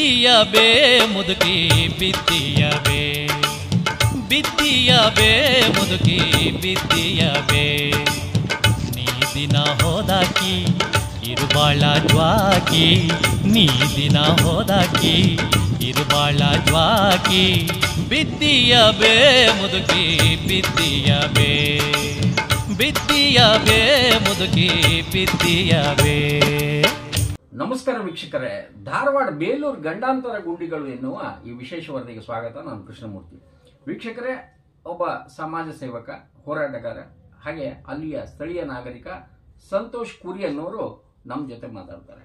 ಬಿತ್ತಿಯ ಬೇ ಮುದುಕಿ ಬಿತ್ತಿಯ ಬೇ, ಬಿತ್ತಿಯ ಬೇ ಮುದುಕಿ ಬಿತ್ತಿಯ ಬೇ. ನೀ ದಿನ ಹೋದಾಕಿ ಇರುಬಾಳ ಜ್ವಾಕಿ, ನೀ ದಿನ ಹೋದಾಕಿ ಇರುಬಾಳ ಜ್ವಾಕಿ. ಬಿತ್ತಿಯ ಬೇ ಮುದುಕಿ ಬಿತ್ತಿಯ ಬೇ, ಬಿತ್ತಿಯ ಬೇ ಮುದುಕಿ ಬಿತ್ತಿಯ ಬೇ. ನಮಸ್ಕಾರ ವೀಕ್ಷಕರೇ, ಧಾರವಾಡ ಬೇಲೂರು ಗಂಡಾಂತರ ಗುಂಡಿಗಳು ಎನ್ನುವ ಈ ವಿಶೇಷ ವರದಿಗೆ ಸ್ವಾಗತ. ನಾನು ಕೃಷ್ಣಮೂರ್ತಿ. ವೀಕ್ಷಕರೇ, ಒಬ್ಬ ಸಮಾಜ ಸೇವಕ, ಹೋರಾಟಗಾರ, ಹಾಗೆ ಅಲ್ಲಿಯ ಸ್ಥಳೀಯ ನಾಗರಿಕ ಸಂತೋಷ್ ಕುರಿ ಅನ್ನೋರು ನಮ್ಮ ಜೊತೆ ಮಾತಾಡ್ತಾರೆ.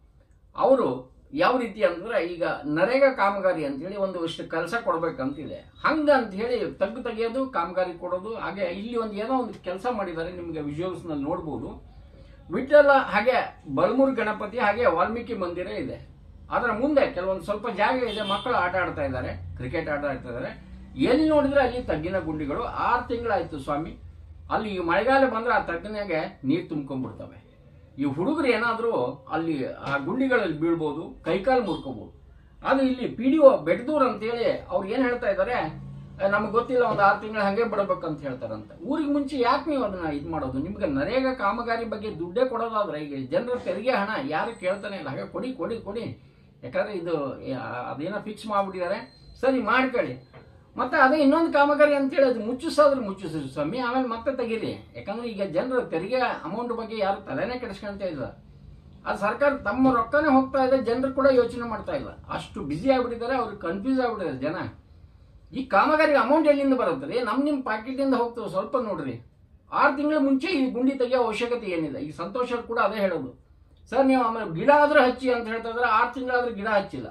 ಅವರು ಯಾವ ರೀತಿ ಅಂದ್ರೆ, ಈಗ ನರೇಗಾ ಕಾಮಗಾರಿ ಅಂತೇಳಿ ಒಂದಷ್ಟು ಕೆಲಸ ಕೊಡ್ಬೇಕಂತಿದೆ, ಹಂಗಂತ ಹೇಳಿ ತೆಗೆಯೋದು, ಕಾಮಗಾರಿ ಕೊಡೋದು. ಹಾಗೆ ಇಲ್ಲಿ ಏನೋ ಒಂದು ಕೆಲಸ ಮಾಡಿದ್ದಾರೆ, ನಿಮಗೆ ವಿಜುವಲ್ಸ್ ನಲ್ಲಿ ನೋಡ್ಬೋದು. ವಿಠ್ಠಲ ಹಾಗೆ ಬಲಮೂರು ಗಣಪತಿ ಹಾಗೆ ವಾಲ್ಮೀಕಿ ಮಂದಿರ ಇದೆ. ಅದರ ಮುಂದೆ ಕೆಲವೊಂದು ಸ್ವಲ್ಪ ಜಾಗ ಇದೆ, ಮಕ್ಕಳು ಆಟ ಆಡ್ತಾ ಇದ್ದಾರೆ, ಕ್ರಿಕೆಟ್ ಆಟ ಆಡ್ತಾ ಇದ್ದಾರೆ. ಎಲ್ಲಿ ನೋಡಿದ್ರೆ ಅಲ್ಲಿ ತಗ್ಗಿನ ಗುಂಡಿಗಳು. 6 ತಿಂಗಳಾಯ್ತು ಸ್ವಾಮಿ. ಅಲ್ಲಿ ಮಳೆಗಾಲ ಬಂದ್ರೆ ಆ ತಗ್ಗಿನಾಗೆ ನೀರು ತುಂಬ್ಕೊಂಡ್ಬಿಡ್ತವೆ. ಈ ಹುಡುಗರು ಏನಾದರೂ ಅಲ್ಲಿ ಆ ಗುಂಡಿಗಳಲ್ಲಿ ಬೀಳ್ಬೋದು, ಕೈಕಾಲು ಮುರ್ಕೋಬಹುದು. ಅದು ಇಲ್ಲಿ PDO ಬೆಡ್ದೂರ್ ಅಂತೇಳಿ ಅವ್ರು ಏನ್ ಹೇಳ್ತಾ ಇದ್ದಾರೆ, ನಮ್ಗೆ ಗೊತ್ತಿಲ್ಲ, ಒಂದು 6 ತಿಂಗಳು ಹಂಗೆ ಬಿಡಬೇಕಂತ ಹೇಳ್ತಾರಂತ. ಊರಿಗೆ ಮುಂಚೆ ಯಾಕೆ ನೀವು ಅದನ್ನ ಇದು ಮಾಡೋದು? ನಿಮ್ಗೆ ನರೇಗಾ ಕಾಮಗಾರಿ ಬಗ್ಗೆ ದುಡ್ಡೇ ಕೊಡೋದಾದ್ರೆ ಈಗ ಜನರ ತೆರಿಗೆ ಹಣ ಯಾರು ಕೇಳ್ತಾನೆ ಇಲ್ಲ, ಹಾಗೆ ಕೊಡಿ ಕೊಡಿ ಕೊಡಿ. ಯಾಕಂದ್ರೆ ಇದು ಅದೇನೋ ಫಿಕ್ಸ್ ಮಾಡ್ಬಿಟ್ಟಿದ್ದಾರೆ, ಸರಿ ಮಾಡ್ಕೊಳ್ಳಿ. ಮತ್ತೆ ಅದೇ ಇನ್ನೊಂದು ಕಾಮಗಾರಿ ಅಂತೇಳಿ ಅದು ಮುಚ್ಚಿಸೋದ್ರೆ ಮುಚ್ಚಿಸ್ರಿ ಸ್ವಾಮಿ, ಆಮೇಲೆ ಮತ್ತೆ ತೆಗೀರಿ. ಯಾಕಂದ್ರೆ ಈಗ ಜನರು ತೆರಿಗೆ ಅಮೌಂಟ್ ಬಗ್ಗೆ ಯಾರು ತಲೆನೇ ಕೆಡಿಸ್ಕೊಂತ ಇಲ್ಲ. ಅದು ಸರ್ಕಾರ ತಮ್ಮ ರೊಕ್ಕನೇ ಹೋಗ್ತಾ ಇದೆ, ಜನರು ಕೂಡ ಯೋಚನೆ ಮಾಡ್ತಾ ಇಲ್ಲ. ಅಷ್ಟು ಬ್ಯುಸಿ ಆಗ್ಬಿಟ್ಟಿದ್ದಾರೆ, ಅವ್ರಿಗೆ ಕನ್ಫ್ಯೂಸ್ ಆಗ್ಬಿಟ್ಟಿದ್ದಾರೆ ಜನ. ಈ ಕಾಮಗಾರಿ ಅಮೌಂಟ್ ಎಲ್ಲಿಂದ ಬರುತ್ತದೆ? ನಿಮ್ಮ ಪಾಕೆಟಿಂದ ಹೋಗ್ತದೆ. ಸ್ವಲ್ಪ ನೋಡ್ರಿ, 6 ತಿಂಗಳ ಮುಂಚೆ ಈ ಗುಂಡಿ ತೆಗಿಯೋ ಅವಶ್ಯಕತೆ ಏನಿದೆ? ಈ ಸಂತೋಷ ಕೂಡ ಅದೇ ಹೇಳೋದು. ಸರ್ ನೀವು ಆಮೇಲೆ ಗಿಡ ಆದ್ರೂ ಹಚ್ಚಿ ಅಂತ ಹೇಳ್ತಾ ಇದ್ರೆ, 6 ತಿಂಗಳಾದ್ರೂ ಗಿಡ ಹಚ್ಚಿಲ್ಲ.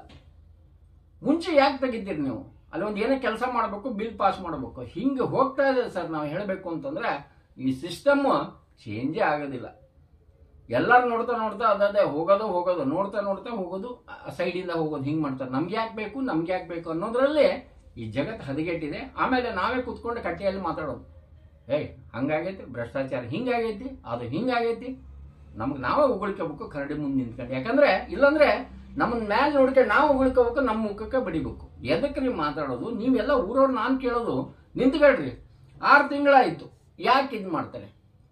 ಮುಂಚೆ ಯಾಕೆ ತೆಗಿತೀರಿ ನೀವು? ಅಲ್ಲಿ ಒಂದು ಏನೋ ಕೆಲಸ ಮಾಡಬೇಕು, ಬಿಲ್ ಪಾಸ್ ಮಾಡಬೇಕು, ಹಿಂಗೆ ಹೋಗ್ತಾ ಇದೆ ಸರ್. ನಾವು ಹೇಳಬೇಕು ಅಂತಂದ್ರೆ ಈ ಸಿಸ್ಟಮ್ ಚೇಂಜೇ ಆಗೋದಿಲ್ಲ. ಎಲ್ಲರೂ ನೋಡ್ತಾ ನೋಡ್ತಾ ಅದೇ ಹೋಗೋದು, ನೋಡ್ತಾ ನೋಡ್ತಾ ಹೋಗೋದು, ಸೈಡಿಂದ ಹೋಗೋದು, ಹಿಂಗೆ ಮಾಡ್ತಾರೆ. ನಮ್ಗೆ ಯಾಕೆ ಬೇಕು, ನಮ್ಗೆ ಯಾಕೆ ಬೇಕು ಅನ್ನೋದ್ರಲ್ಲಿ ಈ ಜಗತ್ತು ಹದಗೆಟ್ಟಿದೆ. ಆಮೇಲೆ ನಾವೇ ಕುತ್ಕೊಂಡು ಕಟ್ಟೆಯಲ್ಲಿ ಮಾತಾಡೋದು, ಹಂಗಾಗೈತಿ, ಭ್ರಷ್ಟಾಚಾರ ಹಿಂಗಾಗೈತಿ, ಅದು ಹಿಂಗಾಗೈತಿ. ನಮ್ಗೆ ನಾವೇ ಉಗುಳ್ಕೋಬೇಕು ಕರಡಿ ಮುಂದೆ ನಿಂತ್ಕೊಂಡು. ಯಾಕಂದ್ರೆ ಇಲ್ಲಾಂದ್ರೆ ನಮ್ಮನ್ನ ಮ್ಯಾಲೆ ನೋಡ್ಕೊಂಡು ನಾವು ಉಗುಳ್ಕೋಬೇಕು, ನಮ್ಮ ಮುಖಕ್ಕೆ ಬಡಿಬೇಕು. ಎದಕ್ಕೆ ನೀವು ಮಾತಾಡೋದು? ನೀವೆಲ್ಲ ಊರವ್ರು ನಾನು ಕೇಳೋದು, ನಿಂತ್ಕೊಳ್ರಿ. 6 ತಿಂಗಳಾಯ್ತು, ಯಾಕೆ ಇದು ಮಾಡ್ತಾರೆ?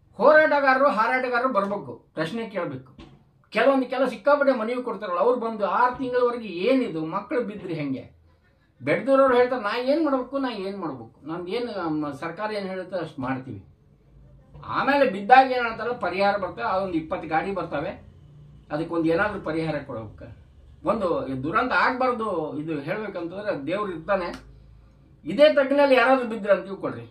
ಹಾರಾಟಗಾರರು ಬರ್ಬೇಕು, ಪ್ರಶ್ನೆ ಕೇಳಬೇಕು. ಕೆಲವೊಂದು ಸಿಕ್ಕಾಪಟ್ಟೆ ಮನವಿ ಕೊಡ್ತಾರಲ್ಲ, ಅವ್ರು ಬಂದು 6 ತಿಂಗಳವರೆಗೆ ಏನಿದು, ಮಕ್ಕಳು ಬಿದ್ರಿ ಹೆಂಗೆ? ಬೆಡ್ದೂರವ್ರು ಹೇಳ್ತಾರೆ, ನಾ ಏನು ಮಾಡ್ಬೇಕು, ನಮ್ಗೇನು ಸರ್ಕಾರ ಏನು ಹೇಳುತ್ತೆ ಅಷ್ಟು ಮಾಡ್ತೀವಿ. ಆಮೇಲೆ ಬಿದ್ದಾಗ ಏನು ಹೇಳ್ತಾರೆ, ಪರಿಹಾರ ಬರ್ತವೆ. ಅದೊಂದು 20 ಗಾಡಿ ಬರ್ತವೆ, ಅದಕ್ಕೊಂದು ಏನಾದರೂ ಪರಿಹಾರ ಕೊಡಬೇಕು. ಒಂದು ದುರಂತ ಆಗ್ಬಾರ್ದು. ಇದು ಹೇಳ್ಬೇಕಂತಂದ್ರೆ ದೇವ್ರು ಇರ್ತಾನೆ. ಇದೇ ತಗ್ಗಿನಲ್ಲಿ ಯಾರಾದ್ರೂ ಬಿದ್ದರೆ ಅಂತ ತಿಳ್ಕೊಳ್ರಿ,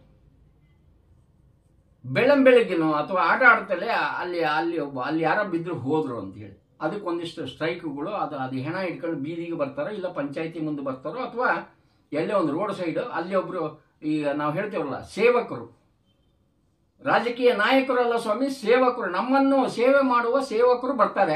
ಬೆಳಗ್ಗೆನೋ ಅಥವಾ ಆಟ ಆಡ್ತಲೇ ಅಲ್ಲಿ ಯಾರೋ ಬಿದ್ರು ಹೋದ್ರು ಅಂತ ಹೇಳಿ ಅದಕ್ಕೆ ಒಂದಿಷ್ಟು ಸ್ಟ್ರೈಕ್ಗಳು, ಅದು ಹೆಣ ಇಟ್ಕೊಂಡು ಬೀದಿಗೆ ಬರ್ತಾರೋ, ಇಲ್ಲ ಪಂಚಾಯತಿ ಮುಂದೆ ಬರ್ತಾರೋ, ಅಥವಾ ಎಲ್ಲೇ ಒಂದು ರೋಡ್ ಸೈಡ್ ಅಲ್ಲಿ ಒಬ್ರು, ಈಗ ನಾವು ಹೇಳ್ತೇವಲ್ಲ ಸೇವಕರು, ರಾಜಕೀಯ ನಾಯಕರಲ್ಲ ಸ್ವಾಮಿ, ಸೇವಕರು, ನಮ್ಮನ್ನು ಸೇವೆ ಮಾಡುವ ಸೇವಕರು ಬರ್ತಾರೆ.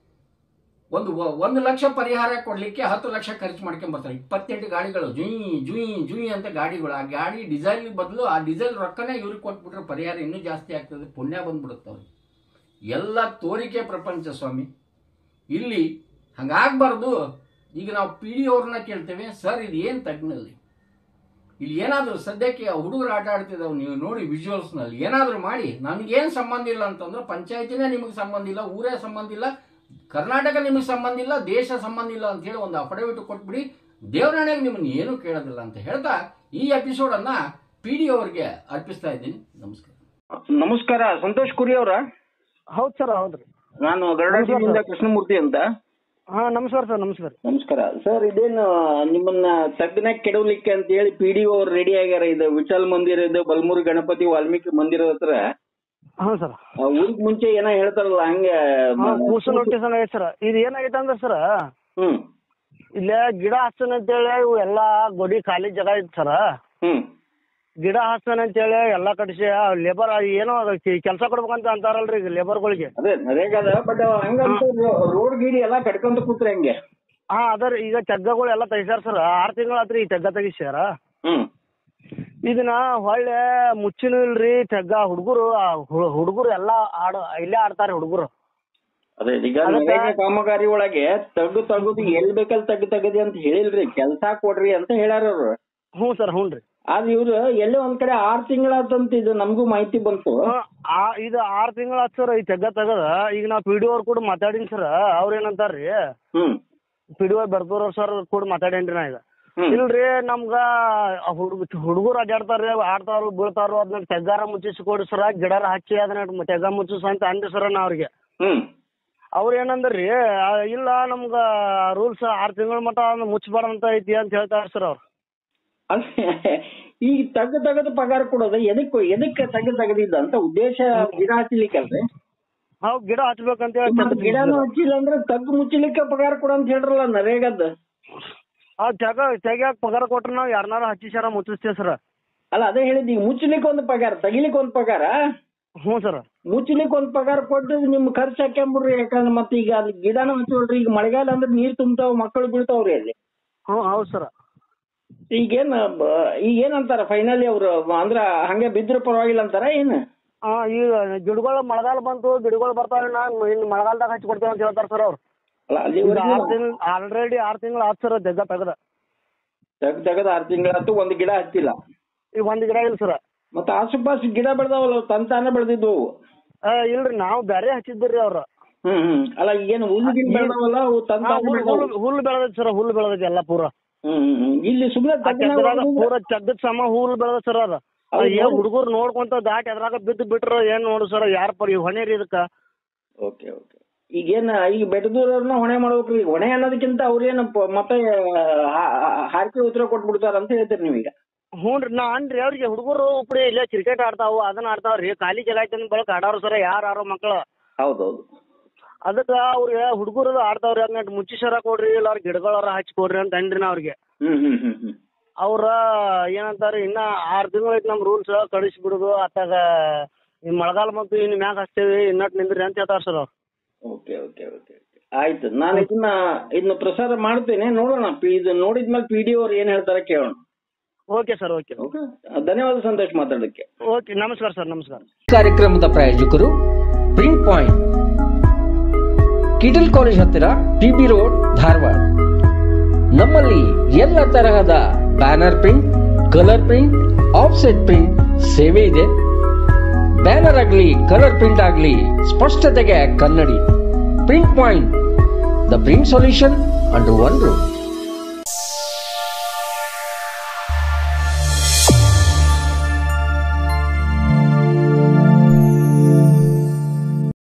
1 ಲಕ್ಷ ಪರಿಹಾರ ಕೊಡ್ಲಿಕ್ಕೆ 10 ಲಕ್ಷ ಖರ್ಚು ಮಾಡ್ಕೊಂಡ್ ಬರ್ತಾರೆ. 28 ಗಾಡಿಗಳು, ಜುಯಿ ಅಂತ ಗಾಡಿಗಳು. ಆ ಗಾಡಿ ಡೀಸೆಲ್ ಬದಲು ಆ ಡೀಸೆಲ್ ರೊಕ್ಕನೇ ಇವ್ರಿಗೆ ಕೊಟ್ಬಿಟ್ರೆ ಪರಿಹಾರ ಇನ್ನೂ ಜಾಸ್ತಿ ಆಗ್ತದೆ, ಪುಣ್ಯ ಬಂದ್ಬಿಡುತ್ತೆ ಅವ್ರಿಗೆ. ಎಲ್ಲ ತೋರಿಕೆ ಪ್ರಪಂಚ ಸ್ವಾಮಿ. ಇಲ್ಲಿ ಹಂಗಾಗಬಾರ್ದು. ಈಗ ನಾವು PDO ಅವ್ರನ್ನ ಕೇಳ್ತೇವೆ, ಸರ್ ಇದು ಏನು ತಗ್ನಲ್ಲಿ, ಇಲ್ಲಿ ಏನಾದರೂ ಸದ್ಯಕ್ಕೆ ಹುಡುಗರು ಆಟ ಆಡ್ತಿದ್ದಾವೆ, ನೀವು ನೋಡಿ ವಿಜುವಲ್ಸ್ನಲ್ಲಿ ಏನಾದರೂ ಮಾಡಿ. ನನಗೇನು ಸಂಬಂಧ ಇಲ್ಲ ಅಂತಂದ್ರೆ, ಪಂಚಾಯತಿನೇ ನಿಮಗೆ ಸಂಬಂಧ ಇಲ್ಲ, ಊರೇ ಸಂಬಂಧ ಇಲ್ಲ, ಕರ್ನಾಟಕ ನಿಮಗೆ ಸಂಬಂಧ ಇಲ್ಲ, ದೇಶ ಸಂಬಂಧ ಇಲ್ಲ ಅಂತ ಹೇಳಿ ಒಂದು ಅಫಿಡವಿಟ್ ಕೊಟ್ಬಿಡಿ, ದೇವರಾಣೆಗೆ ನಿಮ್ಮನ್ನು ಏನೂ ಕೇಳೋದಿಲ್ಲ ಅಂತ ಹೇಳ್ತಾ ಈ ಎಪಿಸೋಡ್ ಅನ್ನ PDO ಅವ್ರಿಗೆ ಅರ್ಪಿಸ್ತಾ ಇದ್ದೀನಿ. ನಮಸ್ಕಾರ. ಸಂತೋಷ್ ಕುರಿ ಅವರ? ಹೌದು ಸರ್, ಹೌದ್ರಿ. ನಾನು ಗರುಡ ಟಿವಿಯಿಂದ ಕೃಷ್ಣಮೂರ್ತಿ ಅಂತ. ನಮಸ್ಕಾರ ಸರ್. ನಮಸ್ಕಾರ ಸರ್. ಇದೇನು ನಿಮ್ಮನ್ನ ತಗ್ಗನಾಗ ಕೆಡವಲಿಕ್ಕೆ ಅಂತ ಹೇಳಿ PDO ಅವ್ರು ರೆಡಿ ಆಗ್ಯಾರ. ಇದು ವಿಠಲ್ ಮಂದಿರ ಇದೆ, ಬಲಮೂರು ಗಣಪತಿ ವಾಲ್ಮೀಕಿ ಮಂದಿರದ ಹತ್ರ. ಸರ್ ಊರಿಗೆ ಮುಂಚೆ ಏನೋ ಹೇಳ್ತಾರಲ್ಲ ಹಂಗೆ ನೋಟಿಸ್ ಆಗೈತೆ ಸರ್. ಇದು ಏನಾಗೈತೆ ಅಂದ್ರೆ ಸರ್, ಇಲ್ಲೇ ಗಿಡ ಹಚ್ಚನ ಅಂತೇಳಿ ಇವು ಎಲ್ಲಾ ಗೊಡಿ ಖಾಲಿ ಜಾಗ ಐತಿ ಸರ್. ಗಿಡ ಹಚ್ಚನ ಅಂತೇಳಿ ಎಲ್ಲಾ ಕಡಿಸಿ ಲೇಬರ್ ಏನೋ ಕೆಲಸ ಕೊಡ್ಬೇಕಂತ ಅಂತಾರಲ್ರಿ ಈಗ ಲೇಬರ್ಗಳಿಗೆ. ರೋಡ್ ಗೀಡಿ ಎಲ್ಲಾ ಕಟ್ಕೊಂತ ಕೂತ್ರೆ ಹೆಂಗೆ? ಅದರಿ ಈಗ ತೆಗ್ಗಗಳು ಎಲ್ಲಾ ತೆಗಿಸ್ಯಾರ ಸರ್. 6 ತಿಂಗಳಾತ್ರಿ ಈ ತೆಗ್ಗ ತೆಗಿಸ್ಯಾರ. ಇದನ್ನ ಹೊಳ್ಳೆ ಮುಚ್ಚಿನೂ ಇಲ್ರಿ ತೆಗ್ಗ. ಹುಡುಗರು ಎಲ್ಲಾ ಇಲ್ಲೇ ಆಡ್ತಾರ ಹುಡುಗರು. ಅದೇ ಈಗ ನರೇಗಾ ಕಾಮಗಾರಿ ಒಳಗೆ ತೆಗುದು ಎಲ್ ಬೇಕಲ್ಲಿ ತೆಗದಿ ಅಂತ ಹೇಳಿಲ್ರಿ, ಕೆಲ್ಸ ಕೊಡ್ರಿ ಅಂತ ಹೇಳ್ಯಾರ ಅವ್ರು. ಹ್ಞೂ ಸರ್, ಹ್ಞೂ ರೀ. ಆದ್ರೆ ಇವ್ರು ಎಲ್ಲೋ ಒಂದ್ ಕಡೆ 6 ತಿಂಗಳಾತಂತ ಇದು ನಮಗೂ ಮಾಹಿತಿ ಬಂತು. ಇದು 6 ತಿಂಗಳಾತ್ ಸರ್ ಈ ತೆಗದ. ಈಗ ನಾವು ಪಿ ಡಿ ಅವ್ರು ಕೂಡ ಮಾತಾಡಿನಿ ಸರ್. ಅವ್ರ ಏನಂತಾರ್ರಿ, ಪಿ ಡಿ ಬರ್ದವ್ರ ಸರ್ ಕೂಡ ಮಾತಾಡೇನ್ರಿ ನಾ ಈಗ. ಇಲ್ರಿ ನಮ್ಗ ಹುಡುಗರು ಅಡ್ಡಾಡ್ತಾರ್ರಿ, ಆಡ್ತಾರು ಬೀಳ್ತಾರು, ಅದನ್ನ ತೆಗ್ಗಾರ ಮುಚ್ಚಿಸ್ಕೊಡಿ ಸರ, ಗಿಡಾರ ಹಚ್ಚಿ ಅದನ್ನ ತೆಗ್ಗ ಮುಚ್ಚಿಸ್ ಅಂತ ಅಂದ್ರಿ ಸರ್ ನಾ ಅವ್ರಿಗೆ. ಅವ್ರ ಏನಂದ್ರಿ, ಇಲ್ಲ ನಮ್ಗ ರೂಲ್ಸ್ 6 ತಿಂಗಳ ಮಟ್ಟ ಮುಚ್ಚಬಾರ್ದಂತ ಐತಿ ಅಂತ ಹೇಳ್ತಾರ ಸರ್ ಅವ್ರು. ಈಗ ತೆಗದು ಪಗಾರ ಕೊಡೋದು ಎದಕ್ಕೆ ತೆಗದಿದ್ದ ಅಂತ ಉದ್ದೇಶ ಗಿಡ ಹಚ್ಚಲಿಕ್ಕಲ್ರಿ? ಹೌದ್, ಗಿಡ ಹಚ್ಬೇಕಂತ ಹೇಳಿ. ಗಿಡನೂ ಹಚ್ಚಿಲ್ಲ ಅಂದ್ರೆ ಮುಚ್ಚಲಿಕ್ಕೆ ಪಗಾರ ಕೊಡ ಅಂತ ಹೇಳ್ರಲ್ಲ ನರೇಗದ. ತೆಗಿಯಾಕ ಪಗಾರ ಕೊಟ್ರ ನಾವ್ ಯಾರನ್ನಾರ ಹಚ್ಚಿಸಾರ ಮುಚ್ಚಿಸ್ತೇವ್ ಸರ್. ಅಲ್ಲ ಅದೇ ಹೇಳಿದ್, ಈಗ ಮುಚ್ಚಲಿಕ್ಕೆ ಒಂದ್ ಪಗಾರ, ತೆಗಿಲಿಕ್ಕೆ ಒಂದ್ ಪಗಾರ. ಹ್ಞೂ ಸರ್. ಮುಚ್ಚಲಿಕ್ಕೆ ಒಂದ್ ಪಗಾರ ಕೊಟ್ಟು ನಿಮ್ ಖರ್ಚು ಹಾಕ್ಯಾಂಬಿಡ್ರಿ. ಯಾಕಂದ್ರೆ ಮತ್ತೆ ಈಗ ಅಲ್ಲಿ ಗಿಡನೂ ಹಚ್ಚಿವಲ್ರಿ. ಈಗ ಮಳೆಗಾಲ ಅಂದ್ರೆ ನೀರ್ ತುಂಬ್ತಾವ್, ಮಕ್ಕಳು ಬೀಳ್ತಾವ್ರಿ ಅಲ್ಲಿ. ಹೌದ್ ಸರ್. ಈಗೇನಂತಾರ ಫೈನಲಿ ಅವ್ರು, ಅಂದ್ರ ಹಂಗೆ ಬಿದ್ರು ಪರವಾಗಿಲ್ಲ ಅಂತಾರ ಏನ್? ಈಗ ಗಿಡಗಳು ಮಳೆಗಾಲ ಬಂತು, ಗಿಡಗಳು ಬರ್ತಾವ, ಇನ್ನು ಮಳೆಗಾಲದಾಗ ಹಚ್ಚಿ ಕೊಡ್ತೇವೆ ಅಂತ ಹೇಳ್ತಾರ ಸರ್ ಅವ್ರು. ಆಲ್ರೆಡಿ 6 ತಿಂಗಳು ಆತ್ ಸರ್ ತೆಗ್ದ ತೆಗದ 6 ತಿಂಗಳಾತು, ಒಂದ್ ಗಿಡ ಹಚ್ಚಿಲ್ಲ. ಈಗ ಒಂದ್ ಗಿಡ ಇಲ್ಲ ಸರ್. ಮತ್ತ ಆಸುಪಾಸು ಗಿಡ ಬೆಳ್ದಾವಲ್ಲ, ತಂತಾನೆ ಬೆಳೆದಿದ್ವು. ಇಲ್ರಿ, ನಾವು ಬೇರೆ ಹಚ್ಚಿದ್ರಿ ಅವ್ರ. ಅಲ್ಲ ಈಗೇನು ಹುಲ್ಲು ಗಿಡ ಬೆಳ್ದಾವಲ್ಲ, ಹುಲ್ಲು ಬೆಳೆದೈತಿ ಸರ್, ಹುಲ್ಲು ಬೆಳೆದೈತಿ ಎಲ್ಲ ಪೂರ. ಇಲ್ಲಿ ಸುಮ್ಮನೆ ಪೂರ ತೆಗ್ದದ್ ಸಮ ಹುಲ್ಲು ಬೆಳೆದ ಸರ್ ಅದ. ಹುಡುಗರು ನೋಡ್ಕೊಂತ ದಾಟಿ ಅದ್ರಾಗ ಬಿದ್ದು ಬಿಟ್ರ ಏನ್ ನೋಡು ಸರ್, ಯಾರ ಹೊಣೆ ರೀ ಇದಕ್ಕ? Okay okay. ಈಗ ಬೆಟ್ಟದೂರವ್ರನ್ನ ಹೊಣೆ ಮಾಡ್ಬೇಕ್ರಿ. ಹೊಣೆ ಅನ್ನೋದಕ್ಕಿಂತ ಅವ್ರೇನು ಮತ್ತೆ ಹಾರಿಕೆ ಉತ್ತರ ಕೊಟ್ಬಿಡ್ತಾರ ಅಂತ ಹೇಳ್ತೀರಿ ನೀವೀಗ? ಹ್ಞೂ ರೀ, ನಾ ಅನ್ರಿ ಅವ್ರಿಗೆ ಹುಡುಗರು ಉಪ್ರಿ ಇಲ್ಲೇ ಕ್ರಿಕೆಟ್ ಆಡ್ತಾವು, ಅದನ್ನ ಆಡ್ತಾವ್ರಿ, ಖಾಲಿ ಜಾಗ ಐತೆ ಬಳಕ ಆಡಾವ್ರ ಸರ ಯಾರು ಮಕ್ಕಳು. ಹೌದೌದು. ಅದಕ್ಕ ಅವ್ರಿಗೆ ಹುಡುಗರು ಆಡ್ತಾವ್ರಿ, ಅದನ್ನ ಮುಚ್ಚಿ ಸರ ಕೊಡ್ರಿ, ಇಲ್ಲ ಅವ್ರ ಗಿಡಗಳಾರ ಹಚ್ಚಿ ಕೊಡ್ರಿ ಅಂತ ಅಂದ್ರಿ ನಾ ಅವ್ರಿಗೆ. ಅವ್ರ ಏನಂತಾರ, ಇನ್ನ 6 ತಿಂಗಳು ಐತಿ ನಮ್ ರೂಲ್ಸ್, ಕಳಿಸಿ ಬಿಡುದು ಅತ್ತಾಗ ಈ ಮಳೆಗಾಲ ಬಂತು, ಇನ್ ಮ್ಯಾಗ ಹಚ್ತೇವಿ, ಇನ್ನಟ್ ನಿಂದ್ರಿ ಅಂತ ಹೇಳ್ತಾರ ಸರ್ ಅವ್ರು. ಓಕೆ ಓಕೆ ಓಕೆ, ಆಯ್ತು. ನಾನು ಇದನ್ನ ಪ್ರಸಾರ ಮಾಡ್ತೇನೆ, ನೋಡೋಣ. ಇದು ನೋಡಿದ್ಮೇಲೆ ಪಿ ಡಿ ಅವ್ರು ಏನ್ ಹೇಳ್ತಾರೆ ಕೇಳೋಣ. Okay sir, okay. ಧನ್ಯವಾದ ಸಂತೋಷ್ ಮಾತಾಡೋದಕ್ಕೆ. ಓಕೆ, ನಮಸ್ಕಾರ ಸರ್, ನಮಸ್ಕಾರ. ಕಾರ್ಯಕ್ರಮದ ಪ್ರಾಯೋಜಕರು ಪ್ರಿಂಟ್ ಪಾಯಿಂಟ್, ಕಿಟಲ್ ಕಾಲೇಜ್ ಹತ್ತಿರ, ಟಿಬಿ ರೋಡ್, ಧಾರವಾಡ. ನಮ್ಮಲ್ಲಿ ಎಲ್ಲ ತರಹದ banner print, colour print, offset print ಸೇವೆ ಇದೆ. ಬ್ಯಾನರ್ ಆಗಲಿ, ಕಲರ್ ಪ್ರಿಂಟ್ ಆಗಲಿ, ಸ್ಪಷ್ಟತೆಗೆ ಕನ್ನಡಿ. Print point, the print solution under one roof.